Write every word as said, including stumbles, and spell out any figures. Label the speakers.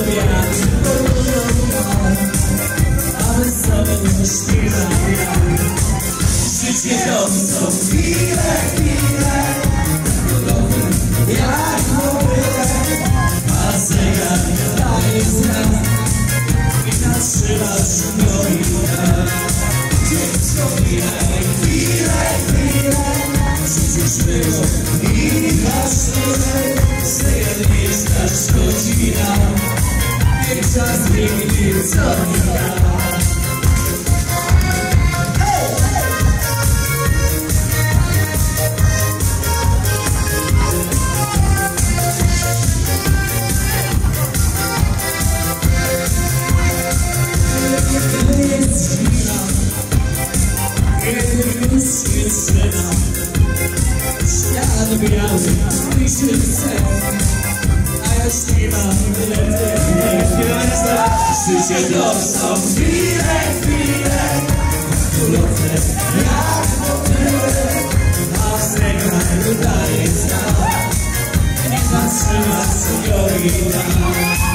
Speaker 1: wiatr porusza, a wesoły nie śpiewa. Życie to są chwile, chwile, jak motyle, a zegar daje znak i zatrzymasz gołina. Dziecko, chwile, chwile, chwile, życiuż było i hasnąłem, zegar nie znasz godzina, niech czas biegnie co chwila. Świat biały, mój się chce, a ja śpiewam lepiej. Życie to są chwile, chwile, królowne jak motyle, a zegar daje znak, nie zatrzyma się godzina.